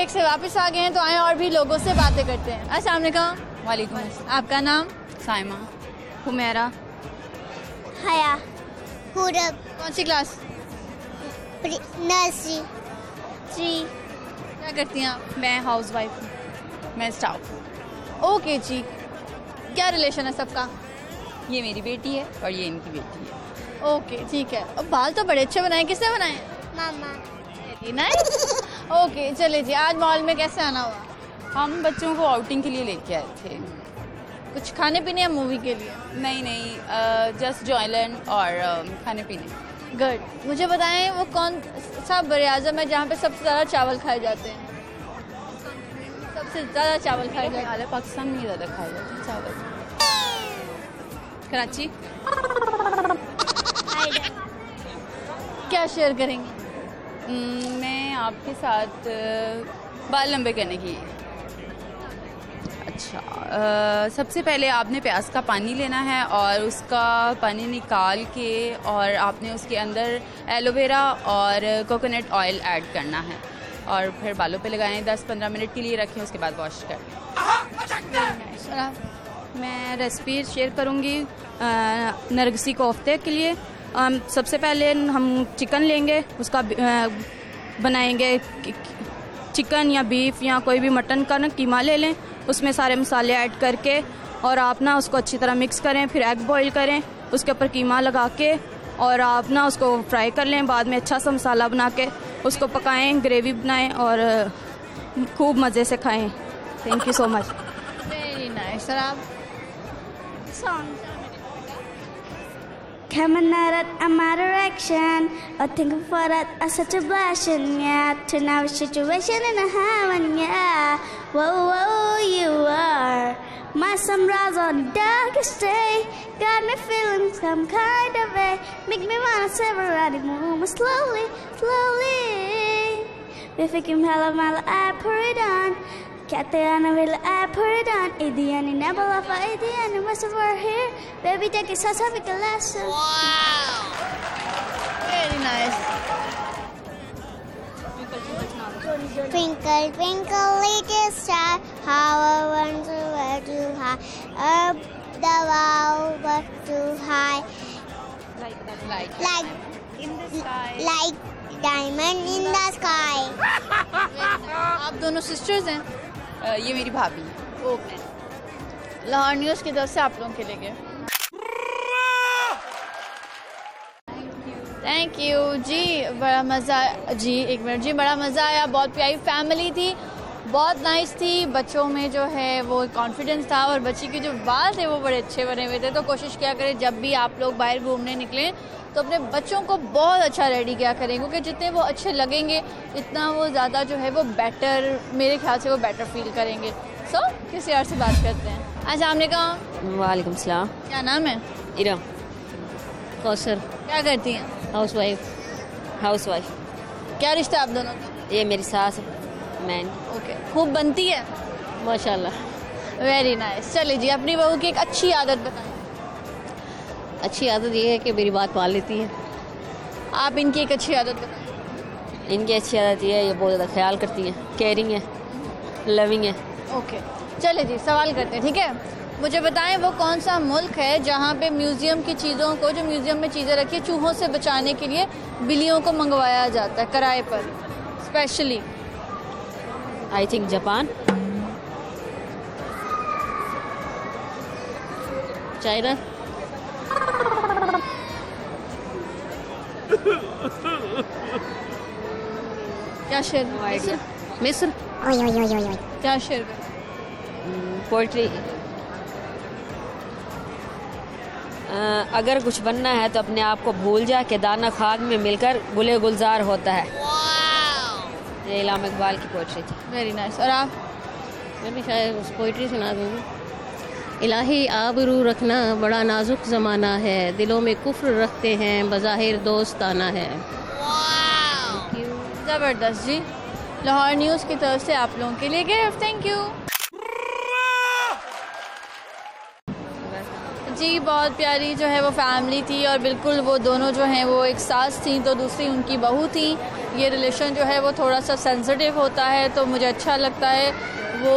Break से वापस आ गए हैं तो आए और भी लोगों से बातें करते हैं। अस्सलाम वालेकुम। वालेकुम। आपका नाम? साइमा। हुमैरा। हया। पूरब। कौन सी क्लास? नर्सरी 3। क्या करती हैं आप? मैं हाउस वाइफ हूँ। मैं स्टाफ। ओके जी। क्या रिलेशन है सबका? ये मेरी बेटी है और ये इनकी बेटी है। ओके ठीक है। अब बाल तो बड़े अच्छे बनाए, किसने बनाए? मामा। Very nice. ओके चलिए जी, आज मॉल में कैसे आना हुआ? हम बच्चों को आउटिंग के लिए लेके आए थे। कुछ खाने पीने या मूवी के लिए? नहीं, जस्ट जॉयलैंड और खाने पीने। गुड। मुझे बताएं वो कौन सा बड़े आजम है जहाँ पे सबसे ज़्यादा चावल खाए जाते हैं? सबसे ज़्यादा चावल खाए जाते हैं? पाकिस्तान में ज़्यादा खाए जाते हैं चावल। कराची। क्या शेयर करेंगे? मैं आपके साथ बाल लंबे करने की। अच्छा, सबसे पहले आपने प्याज का पानी लेना है और उसका पानी निकाल के और आपने उसके अंदर एलोवेरा और कोकोनट ऑयल ऐड करना है और फिर बालों पे लगाएं। 10-15 मिनट के लिए रखें, उसके बाद वॉश करें। मैं रेसिपी शेयर करूँगी नरगिसी कोफ्ते के लिए। सबसे पहले हम चिकन लेंगे, उसका बनाएंगे। चिकन या बीफ या कोई भी मटन का ना कीमा ले लें, उसमें सारे मसाले ऐड करके और आप ना उसको अच्छी तरह मिक्स करें। फिर एग बॉईल करें, उसके ऊपर कीमा लगा के और आप ना उसको फ्राई कर लें। बाद में अच्छा सा मसाला बना के उसको पकाएं, ग्रेवी बनाएं और खूब मज़े से खाएं। Thank you so much. Very nice. Sir आप? Coming out of my direction, I think for that as such a blessing, yeah. To now a situation in a heaven, yeah. Whoa, whoa, you are my sunrise on the darkest day. Got me feeling some kind of way. Make me wanna sever right move slowly, slowly. If I can help my I put it on. Katayana will I put it on. Idiani never love Idiani must have her here. Baby take it such a big lesson. Wow. Very nice. Twinkle, twinkle, little star, how I wonder where to hide. Up the wall, but too high. Like in the sky. Like diamond in the sky. आप दोनों sisters हैं? ये मेरी भाभी। Okay. Lahore news की तरफ से आप लोगों के लिए थैंक यू जी। बड़ा मज़ा जी, एक मिनट जी, बड़ा मज़ा आया। बहुत प्यारी फैमिली थी, बहुत नाइस थी। बच्चों में जो है वो कॉन्फिडेंस था और बच्ची के जो बाल थे वो बड़े अच्छे बने हुए थे। तो कोशिश किया करें जब भी आप लोग बाहर घूमने निकलें तो अपने बच्चों को बहुत अच्छा रेडी किया करें, क्योंकि जितने वो अच्छे लगेंगे इतना वो ज़्यादा जो है वो बेटर, मेरे ख्याल से वो बेटर फील करेंगे। सो किसी और से बात करते हैं। अस्सलाम वालेकुम। वालेकुम सलाम। क्या नाम है? इरम। कौसर। क्या करती हैं? Housewife. क्या रिश्ता आप दोनों का? ये मेरी सास मैं। ओके। खूब बनती है? माशाल्लाह। Very nice. चलिए जी, अपनी बहू की एक अच्छी आदत बताएं। अच्छी आदत ये है कि मेरी बात मान लेती है। आप इनकी एक अच्छी आदत बताएं। इनकी अच्छी आदत ये है, ये बहुत ज़्यादा ख्याल करती है, केयरिंग है, लविंग है। ओके चलिए जी, सवाल करते हैं, ठीक है? मुझे बताएं वो कौन सा मुल्क है जहाँ पे म्यूज़ियम की चीज़ों को, जो म्यूज़ियम में चीज़ें रखी है, चूहों से बचाने के लिए बिल्लियों को मंगवाया जाता है किराए पर specially? I think Japan, China. क्या शेर? मिस्र। क्या शेर? पोइट्री। अगर कुछ बनना है तो अपने आप को भूल जा के दाना खाक में मिलकर गुले गुलजार होता है। ये इलामा इकबाल की पोइट्री थी। Very nice. और आप? मैं भी शायद उस पोइट्री सुना दूँगी। इलाही आबरू रखना बड़ा नाजुक ज़माना है, दिलों में कुफ्र रखते हैं बज़ाहिर दोस्ताना है। ज़बरदस्त जी। लाहौर न्यूज़ की तरफ से आप लोगों के लिए गिफ्ट। थैंक यू जी। बहुत प्यारी जो है वो फैमिली थी और बिल्कुल वो दोनों जो हैं वो एक सास थी तो दूसरी उनकी बहू थी। ये रिलेशन जो है वो थोड़ा सा सेंसिटिव होता है, तो मुझे अच्छा लगता है वो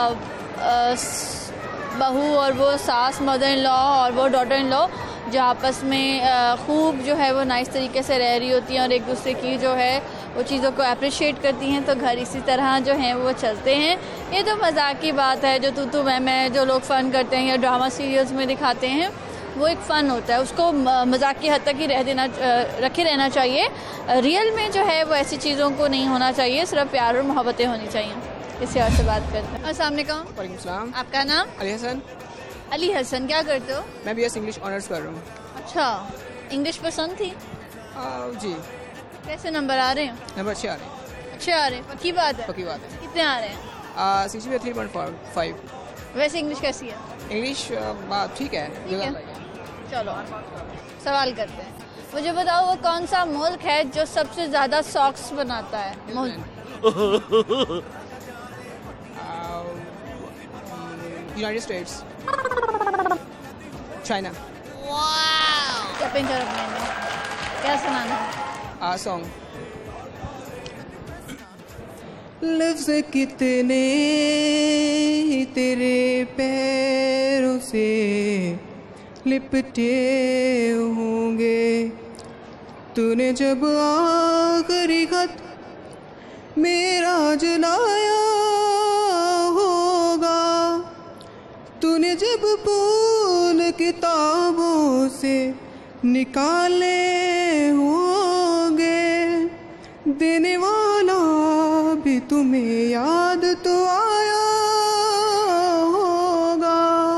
बहू और वो सास, मदर इन लॉ और वो डॉटर इन लॉ जो आपस में खूब जो है वो नाइस तरीके से रह रही होती हैं और एक दूसरे की जो है वो चीज़ों को अप्रिशिएट करती हैं, तो घर इसी तरह जो हैं वो चलते हैं। ये तो मजाक की बात है, जो तू मैं जो लोग फ़न करते हैं या ड्रामा सीरियल्स में दिखाते हैं, वो एक फ़न होता है, उसको मजाक की हद तक ही रखे रहना चाहिए। रियल में जो है वो ऐसी चीज़ों को नहीं होना चाहिए, सिर्फ प्यार और मोहब्बतें होनी चाहिए। किसी और से बात करते हैं। अस्सलाम वालेकुम। वालेकुम सलाम। आपका नाम? अली हसन। अली हसन, क्या करते हो? मैं बीएस इंग्लिश ऑनर्स कर रहा हूँ। अच्छा, इंग्लिश पसंद थी? जी। कैसे नंबर आ रहे हैं? नंबर अच्छे आ रहे हैं। अच्छे आ रहे हैं, पक्की बात है? पक्की बात है। कितने आ रहे हैं? 3.5। वैसे इंग्लिश कैसी है? इंग्लिश ठीक है। चलो सवाल करते हैं। मुझे बताओ वो कौन सा मुल्क है जो सबसे ज़्यादा सॉक्स बनाता है? United states. चाइना। शॉपिंग करो अपने लिए। क्या सुनाना है? सॉन्ग। लफ्ज़ कितने तेरे पैरों से लिपटे होंगे, तूने जब आखिरी खत मेरा जलाया होगा, तूने जब फूल किताबों से निकाले होंगे, देने वाला भी तुम्हें याद तो आया होगा।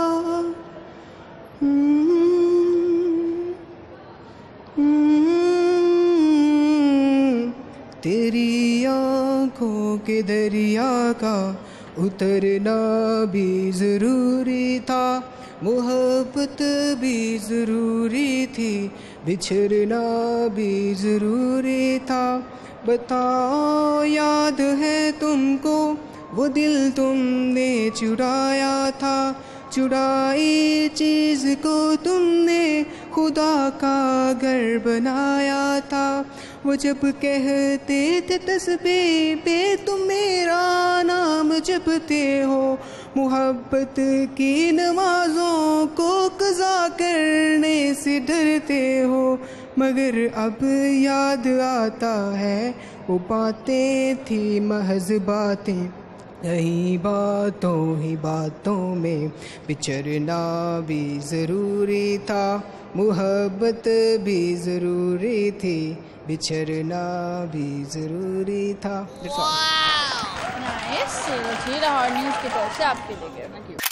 तेरी आँखों के दरिया का उतरना भी ज़रूरी था, मोहब्बत भी ज़रूरी थी, बिछड़ना भी ज़रूरी था। बताओ याद है तुमको वो दिल तुमने चुराया था, चुराई चीज़ को तुमने खुदा का घर बनाया था। वो जब कहते थे तस्बीह पे तुम मेरा नाम जपते हो, मोहब्बत की नमाज़ों को क़ज़ा करने से डरते हो, मगर अब याद आता है वो बातें थी महज़ बातें, यही बातों ही बातों में बिछड़ना भी ज़रूरी था, मोहब्बत भी ज़रूरी थी, बिछड़ना भी ज़रूरी था। नाइस। जी लाहौर न्यूज़ की तरफ से आपके लिए। Thank you.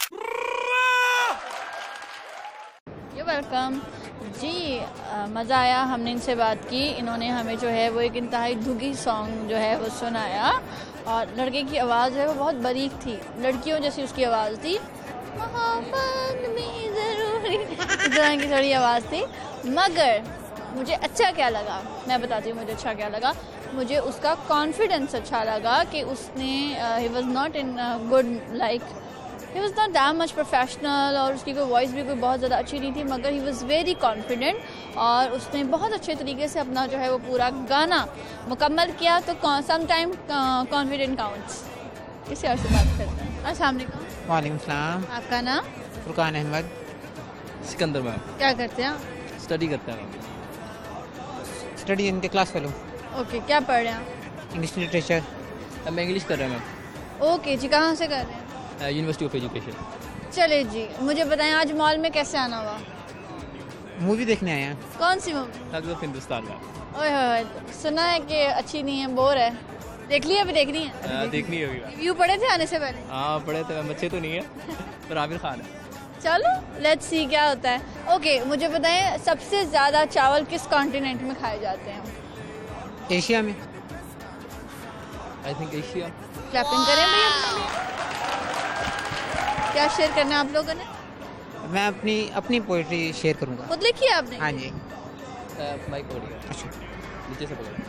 यू वेलकम जी। मज़ा आया, हमने इनसे बात की, इन्होंने हमें जो है वो एक इंतहाई धुगी सॉन्ग जो है वो सुनाया, और लड़के की आवाज़ है वो बहुत बारीक थी, लड़कियों जैसी उसकी आवाज़ थी, मोहब्बत भी ज़रूरी इस तरह की थोड़ी आवाज़ थी। मगर मुझे अच्छा क्या लगा, मैं बताती हूँ मुझे अच्छा क्या लगा। मुझे उसका कॉन्फिडेंस अच्छा लगा कि उसने he was not in good like he was not that much professional, और उसकी कोई वॉइस भी कोई बहुत ज़्यादा अच्छी नहीं थी, मगर ही वॉज़ वेरी कॉन्फिडेंट, और उसने बहुत अच्छे तरीके से अपना जो है वो पूरा गाना मुकम्मल किया। तो सम टाइम कॉन्फिडेंट काउंट्स। किसी और से बात करते हैं। अस्सलाम वालेकुम। वालेकुम सलाम। आपका नाम? फुरकान अहमद। सिकंदर मैम। क्या करते हैं? स्टडी करते हैं। Study in the class fellow. Okay, क्या पढ़ रहे हैं? English literature. मैं इंग्लिश कर रहा हूँ मैम। ओके जी, कहाँ से कर रहे हैं? University of education. चले जी, मुझे बताएं आज मॉल में कैसे आना हुआ? मूवी देखने आए हैं। कौन सी मूवी? थग्स ऑफ हिंदुस्तान का। ओए होए, सुना है कि अच्छी नहीं है, बोर है। देख ली अभी? देखनी है? देखनी है अभी। रिव्यू पढ़े थे आने से पहले? हाँ पढ़े थे मैम, अच्छे तो नहीं है पर आमिर खान है। चलो लेट्स सी क्या होता है। ओके, मुझे बताएं सबसे ज़्यादा चावल किस कॉन्टिनेंट में खाए जाते हैं? एशिया में। I think Asia. क्लैपिंग करें भैया अपने लिए। क्या शेयर करना है आप लोगों ने? मैं अपनी पोइट्री शेयर करूंगा। खुद लिखी है आपने? हाँ जी। माइक हो गया। अच्छा। नीचे से पकड़।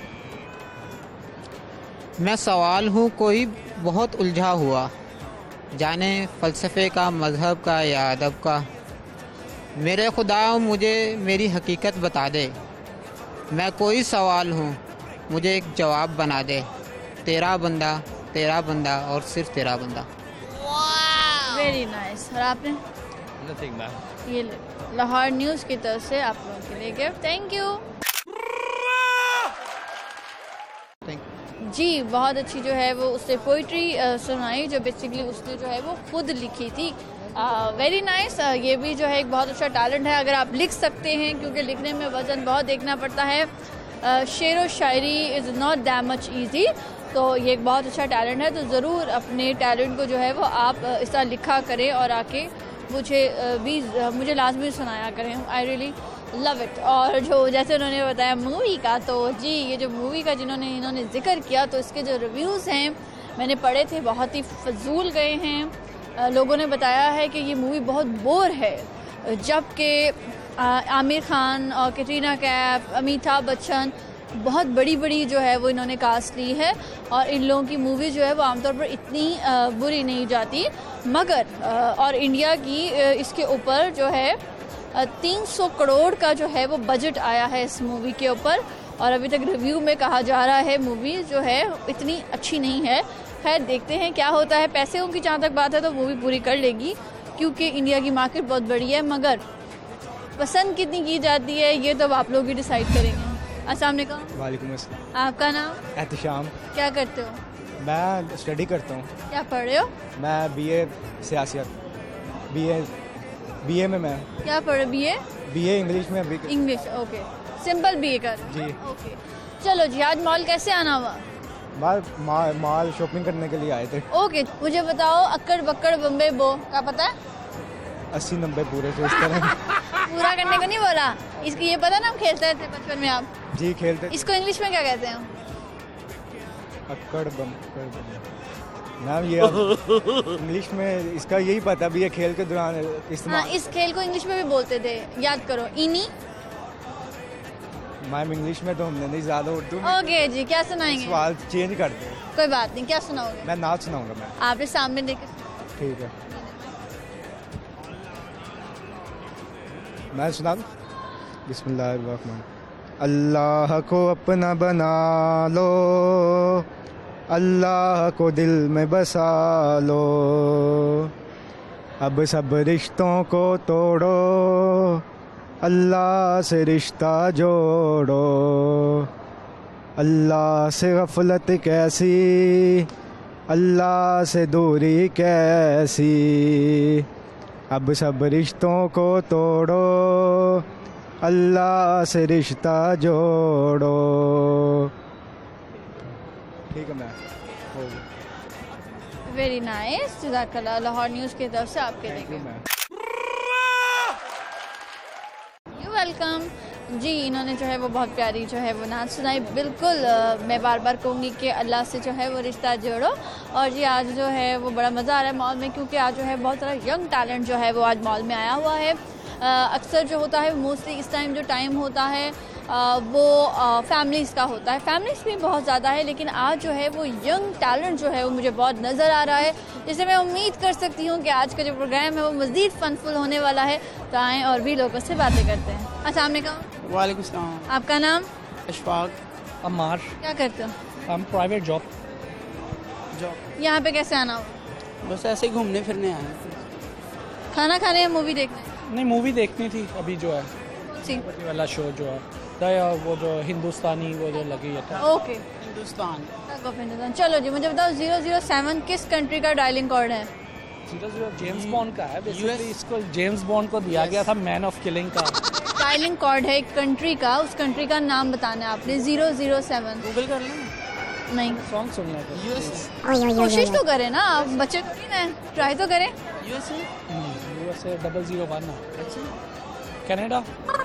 मैं सवाल हूँ कोई बहुत उलझा हुआ, जाने फ़लसफ़े का, मज़हब का या अदब का, मेरे खुदा मुझे मेरी हकीकत बता दे। मैं कोई सवाल हूँ मुझे एक जवाब बना दे, तेरा बंदा और सिर्फ तेरा बंदा। Very nice. और आपने? Nothing, man. ये लाहौर न्यूज़ की तरफ से आप लोगों के लिए गिफ्ट। थैंक यू जी। बहुत अच्छी जो है वो उसने पोइट्री सुनाई, जो बेसिकली उसने जो है वो खुद लिखी थी। Very nice. ये भी जो है एक बहुत अच्छा टैलेंट है अगर आप लिख सकते हैं, क्योंकि लिखने में वजन बहुत देखना पड़ता है। शेर व शायरी is not that much easy, तो ये एक बहुत अच्छा टैलेंट है। तो ज़रूर अपने टैलेंट को जो है वो आप इस तरह लिखा करें और आके मुझे लाजमी सुनाया करें। I really love it. और जो जैसे उन्होंने बताया मूवी का, तो जी ये जो मूवी का इन्होंने जिक्र किया, तो इसके जो रिव्यूज़ हैं मैंने पढ़े थे, बहुत ही फजूल गए हैं। लोगों ने बताया है कि ये मूवी बहुत बोर है, जबकि आमिर खान और कैटरीना कैफ, अमिताभ बच्चन, बहुत बड़ी जो है वो इन्होंने कास्ट ली है। और इन लोगों की मूवी जो है वो आमतौर पर इतनी बुरी नहीं जाती, मगर और इंडिया की इसके ऊपर जो है 300 करोड़ का जो है वो बजट आया है इस मूवी के ऊपर। और अभी तक रिव्यू में कहा जा रहा है मूवी जो है इतनी अच्छी नहीं है। खैर देखते हैं क्या होता है। पैसे की जहाँ तक बात है तो मूवी पूरी कर लेगी, क्योंकि इंडिया की मार्केट बहुत बड़ी है, मगर पसंद कितनी की जाती है ये तो आप लोग ही डिसाइड करेंगे। अस्सलाम वालेकुम। वालेकुम अस्सलाम। आपका नाम? एहतिशाम। क्या करते हो? मैं स्टडी करता हूँ। क्या पढ़ रहे हो? मैं बीए सियासत, बीए में मैं। क्या पढ़ रहे? बीए इंग्लिश में अभी। English, okay. सिंपल बीए कर जी। ओके। चलो जी, आज मॉल कैसे आना हुआ? माल शॉपिंग करने के लिए आए थे। ओके, मुझे बताओ अक्कड़ बक्कड़ बम्बे बो क्या पता है? 80-90 पूरे से इस तरह। पूरा करने को नहीं बोला, इसकी ये पता ना हम खेलते थे बचपन में। आप जी खेलते। इसको इंग्लिश में क्या कहते हैं? अक्कड़ बक्कड़ मैम, ये इंग्लिश में इसका यही पता भी है, खेल के दौरान इस्तेमाल। हाँ, इस खेल को इंग्लिश में भी बोलते थे, याद करो। इनी मैम इंग्लिश में तो हमने नहीं, ज्यादा उर्दू में। ओके जी, क्या सुनाएंगे? सवाल चेंज कर दो। कोई बात नहीं, क्या सुनाओगे? मैं नाच सुनाऊंगा मैम। आपने सामने देखे। ठीक है, मैं सुना दूं? बिस्मिल्लाहिर्रहमान। अल्लाह को अपना बना लो, अल्लाह को दिल में बसा लो, अब सब रिश्तों को तोड़ो, अल्लाह से रिश्ता जोड़ो, अल्लाह से गफलत कैसी, अल्लाह से दूरी कैसी, अब सब रिश्तों को तोड़ो, अल्लाह से रिश्ता जोड़ो। ठीक है मैम। वेरी नाइस, जज़ाकल्लाह। लाहौर न्यूज़ की तरफ से आपके लिए यू वेलकम जी। इन्होंने जो है वो बहुत प्यारी जो है वो नाच सुनाई। बिल्कुल मैं बार बार कहूँगी कि अल्लाह से जो है वो रिश्ता जोड़ो। और जी आज जो है वो बड़ा मज़ा आ रहा है मॉल में, क्योंकि आज जो है बहुत सारा यंग टैलेंट जो है वो आज मॉल में आया हुआ है। अक्सर जो होता है मोस्टली इस टाइम जो टाइम होता है वो फैमिलीज़ का होता है, फैमिलीज़ भी बहुत ज़्यादा है, लेकिन आज जो है वो यंग टैलेंट जो है वो मुझे बहुत नज़र आ रहा है, जिससे मैं उम्मीद कर सकती हूँ कि आज का जो प्रोग्राम है वो मज़ीद फनफुल होने वाला है। तो आएँ और भी लोगों से बातें करते हैं। अस्सलाम वालेकुम। वालेकुम सलाम। आपका नाम? अशफाक। अम्मार। क्या करते हो? हम प्राइवेट जॉब। यहाँ पे कैसे आना हो? बस ऐसे ही घूमने फिरने आए। खाना खाने या मूवी देखने? नहीं, मूवी देखनी थी अभी जो है सी वाला शो जो है वो जो हिंदुस्तानी वो जो लगी है। ओके, हिंदुस्तान। चलो जी, मुझे बताओ 007 किस कंट्री का डायलिंग कोड है? 00 जेम्स बॉन्ड का है। बेसिकली इसको जेम्स बॉन्ड को दिया गया था मैन ऑफ किलिंग का। डायलिंग कोड है एक कंट्री का, उस कंट्री का नाम बताना है आपने। 007। गूगल कर लें? नहीं, सॉन्ग सुनने को कोशिश तो करें ना, आप बच्चे तो नहीं ना, ट्राई तो करें। USA 001। कनाडा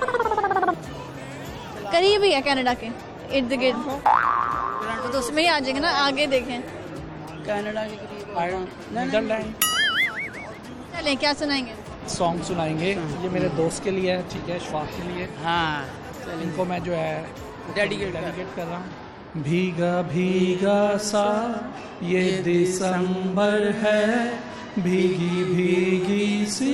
करीब ही है, कनाडा के इर्द गिर्द, तो उसमें ही आ जाएंगे ना। आगे देखें, कनाडा के करीब। नीदरलैंड। चलें, क्या सुनाएंगे? सॉन्ग सुनाएंगे। ये मेरे दोस्त के लिए है, ठीक है, शफाक के लिए। हाँ, इनको मैं जो है डेडिकेट कर रहा हूँ। भीगा भीगा सा ये दिसंबर है, भीगी भीगी सी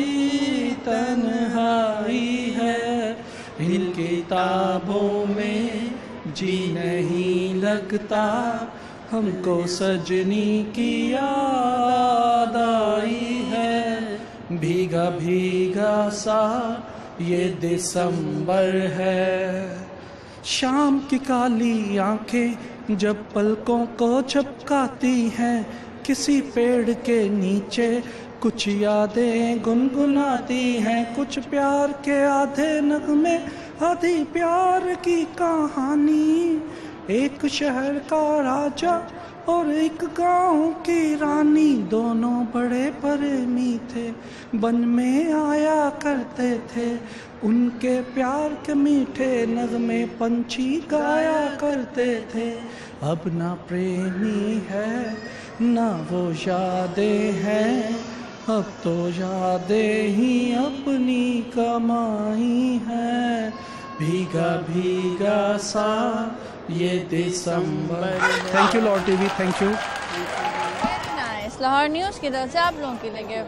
तन्हाई है, इन किताबों में जी नहीं लगता, हमको सजनी की याद आई है। भीगा भीगा सा ये दिसंबर है, शाम की काली आंखें जब पलकों को झपकाती हैं, किसी पेड़ के नीचे कुछ यादें गुनगुनाती हैं। कुछ प्यार के आधे नगमे, आधी प्यार की कहानी। एक शहर का राजा और एक गांव की रानी, दोनों बड़े प्रेमी थे, वन में आया करते थे। उनके प्यार के मीठे नगमे पंछी गाया करते थे। अब ना प्रेमी है ना वो यादें हैं, अब तो यादें ही अपनी कमाई हैं। भीगा भीगा सा ये दिसंबर। Thank you lord TV, thank you. Nice. Lahore news की तरफ से आप लोगों के लिए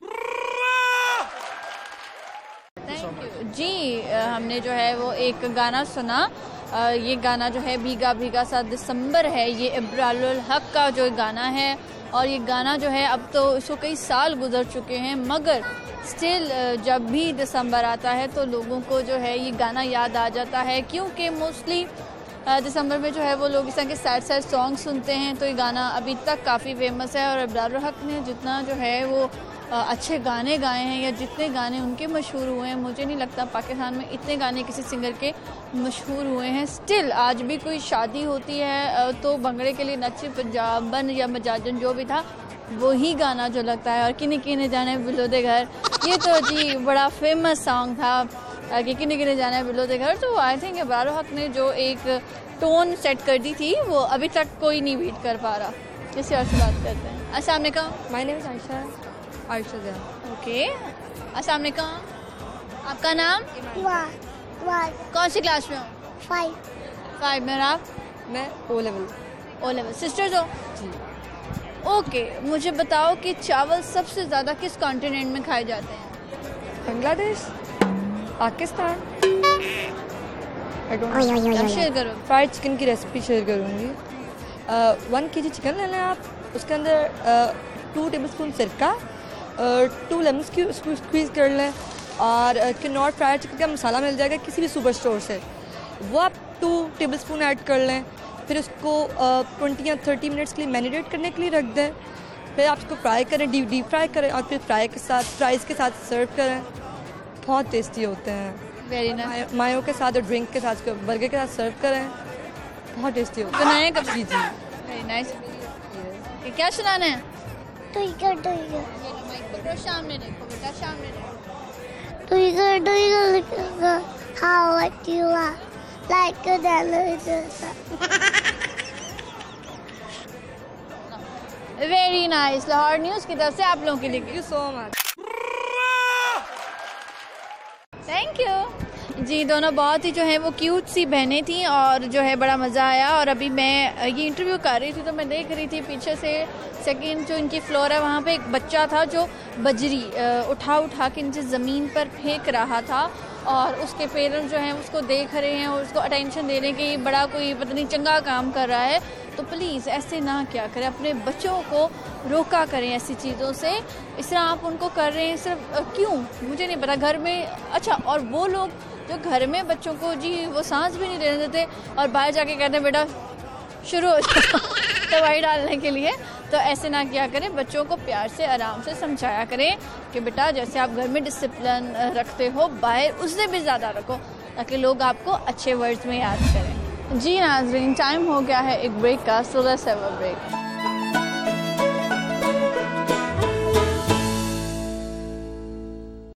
थैंक यू जी। हमने जो है वो एक गाना सुना, ये गाना जो है भीगा भीगा सा दिसंबर है, ये इब्रारुल हक का जो गाना है। और ये गाना जो है अब तो इसको कई साल गुजर चुके हैं, मगर स्टिल जब भी दिसंबर आता है तो लोगों को जो है ये गाना याद आ जाता है, क्योंकि मोस्टली दिसंबर में जो है वो लोग इस तरह के सैड सैड सॉन्ग सुनते हैं। तो ये गाना अभी तक काफ़ी फेमस है और इब्रारुल हक ने जितना जो है वो अच्छे गाने गाए हैं, या जितने गाने उनके मशहूर हुए हैं, मुझे नहीं लगता पाकिस्तान में इतने गाने किसी सिंगर के मशहूर हुए हैं। स्टिल आज भी कोई शादी होती है तो भंगड़े के लिए नच्चे पंजाबन या मजाजन जो भी था वही गाना जो लगता है। और किन्नी किन्नी जाने बिलो दे घर, ये तो जी बड़ा फेमस सॉन्ग था कि किन्नी किन्नी जाने बिलो दे घर। तो आई थिंक इब्रारुल हक ने जो एक टोन सेट कर दी थी वो अभी तक कोई नहीं बीट कर पा रहा। किसी और से बात करते हैं। अस्सलाम वालेकुम। My name is Ayesha. Okay, अस्सलाम वालेकुम। आपका नाम? कौन सी क्लास में हो? 5 में। आप? मैं O लेवल। सिस्टर्स हो जी? ओके, मुझे बताओ कि चावल सबसे ज़्यादा किस कॉन्टिनेंट में खाए जाते हैं? बांग्लादेश, पाकिस्तान। शेयर करो। फ्राइड चिकन की रेसिपी शेयर करूँगी। 1 kg चिकन लेना है आप, उसके अंदर 2 टेबलस्पून सिरका, 2 लेमन स्क्वीज़ कर लें, और किनौर फ्राइड चिकन का मसाला मिल जाएगा किसी भी सुपर स्टोर से, वो आप 2 टेबलस्पून ऐड कर लें। फिर उसको 20 या 30 मिनट्स के लिए मैरिनेट करने के लिए रख दें। फिर आप उसको फ्राई करें, डीप फ्राई करें, और फिर फ्राइज़ के साथ सर्व करें। बहुत टेस्टी होते हैं। Very nice. मायो के साथ और ड्रिंक के साथ, बर्गर के साथ सर्व करें, बहुत टेस्टी होता है। बनाए कब? जी। Very nice. क्या सुनाना है? सामने देखो बेटा, सामने देखो। Very nice. लाहौर न्यूज़ की तरफ से आप लोगों के लिए thank you so much. Thank you जी। दोनों बहुत ही जो है वो क्यूट सी बहनें थी और जो है बड़ा मज़ा आया। और अभी मैं ये इंटरव्यू कर रही थी तो मैं देख रही थी पीछे से सेकंड जो इनकी फ्लोर है वहाँ पे एक बच्चा था जो बजरी उठा के नीचे ज़मीन पर फेंक रहा था, और उसके पेरेंट्स जो हैं उसको देख रहे हैं और उसको अटेंशन दे रहे हैं कि ये बड़ा कोई पता नहीं चंगा काम कर रहा है। तो प्लीज़ ऐसे ना क्या करें, अपने बच्चों को रोका करें ऐसी चीज़ों से। इस तरह आप उनको कर रहे हैं सिर्फ क्यों, मुझे नहीं पता। घर में अच्छा, और वो लोग जो घर में बच्चों को जी वो सांस भी नहीं लेने देते और बाहर जाके कहते हैं बेटा शुरू हो जाओ दवाई डालने के लिए। तो ऐसे ना किया करें, बच्चों को प्यार से आराम से समझाया करें कि बेटा जैसे आप घर में डिसिप्लिन रखते हो बाहर उससे भी ज़्यादा रखो, ताकि लोग आपको अच्छे वर्ड्स में याद करें। जी नाज़रीन, टाइम हो गया है एक ब्रेक का, so let's have a break.